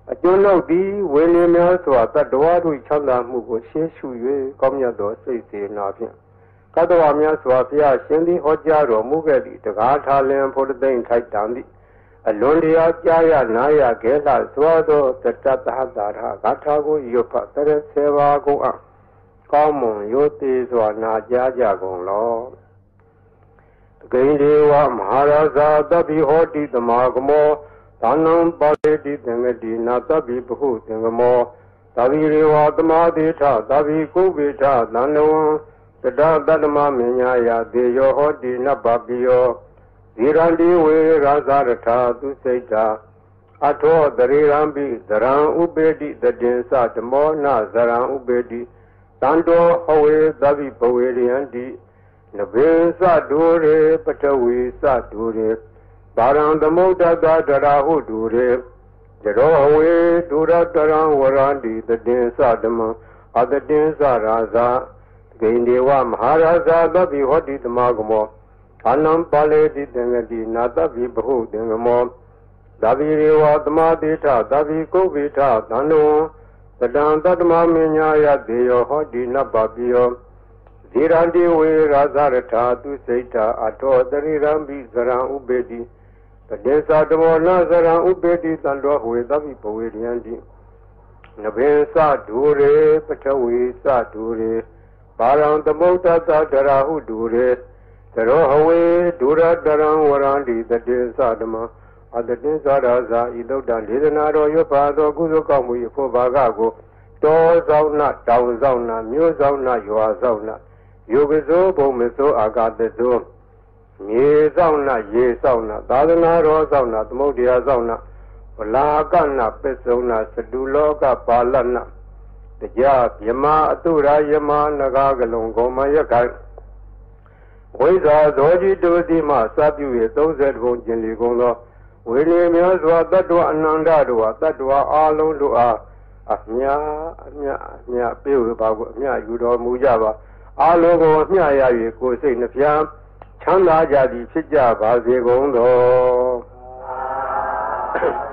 အကျွန်းလောက်သည်ဝေလင်းများစွာတတ္တဝါတို့ချမ်းသာမှုကိုရှေးရှု၍ကောင်းမြတ်သောစိတ်စေနာဖြင့်ကတ္တဝါများစွာဘုရားရှင်သည်ဟောကြားတော်မူခဲ့သည့်တကားထာလင်ဖို့သိမ့်ထိုက်တန်သည့်အလွန်တရာကြားရနာရခဲလှစွာသောတတ္တသဟတာရဂါထာကိုရွတ်ဖတ်တဲ့ဆေပါကုန်အကောင်းမွန်ရိုသေစွာနာကြားကြကုန်လောဂိန္ဒေဝမဟာရာဇာတပိဟောတိသမာကမောသာနံပါတိတိသင်္ကတိနာတပိဘဟုသင်္ကမောသဗ္ဗိရေဝသမာတိထသဗ္ဗိကုဝိထသန္နဝံတတတတ္တမမညာယသေယောဟောတိနဗ္ဗပိယောဇိရန္တိဝေရာဇရထာသူစိတ်တာအထောတရေရံပိဇရံဥပေတိတတေသဓမောနဇရံဥပေတိတန္တောဟဝေသဗ္ဗိဘဝေရယန္တိနဗေသဒုရေပထဝီသဒုရေဘာရံသမုဒ္ဒတာဒရာဟုဒုရေဇရောဟဝေဒုရတရံဝရန္တိတတေသဓမ္မအတတေသရာဇာဂိန္ဒေဝမဟာရာဇာသဗ္ဗိဟောတိသမာကမောအနံပါလေတိသင်္ကတိနာတဗ္ဗိဘဟုသင်္ကမောသဗ္ဗိရေဝသမာတိထသဗ္ဗိကုဝိထသန္နဝံတတံတတ္တမမညာယသေယောဟောတိနဗ္ဗပိယောဇိရန္တိဝေရာဇရထာသူစိတ်တာအထောတရိရံပိဇရံဥပေတိတတေသဓမောနဇရံဥပေတိတန္တောဟဝေသဗ္ဗိဘဝေရယန္တိနဗေသဒုရေပထဝီသဒုရေဘာရံသမုဒ္ဒတာဒရာဟုဒုရေသရောဟဝေဒုရတရံဝရန္တိတတေသဓမ္မအတတေသရာဇာဤသုဒ္ဓဒေသနာတော်ရွတ်ပါသောကုသိုလ်ကောင်းမှု၏ဖို့ဘာကကိုတောဆောင်နာတောင်ဆောင်နာမြို့ဆောင်နာရွာဆောင်နာယုဂဇောဘုံမဇောအာဂတဇောမြေဆောင်နာရေဆောင်နာသာသနာတော်ဆောင်နာသမုဒ္ဒရာဆောင်နာဝလာကနာပစ္စုံနာစတုလောကပါလနာတရားမြမအတုရာယမနဂါကလုံကောမယခိုင်ဝိဇာဇောจิတုတိမစပြု၍30ဘုံကျင်လီကုန်သောဝေလေများစွာတတ္တဝအနန္တတို့ဟာတတ္တဝအာလုံးတို့အားအမြပြေဝေပါကိုအမြယူတော်မူကြပါအာလုံးကိုအမြရ၍ကိုယ်စိတ်နှပြချမ်းသာကြသည်ဖြစ်ကြပါစေကုန်သော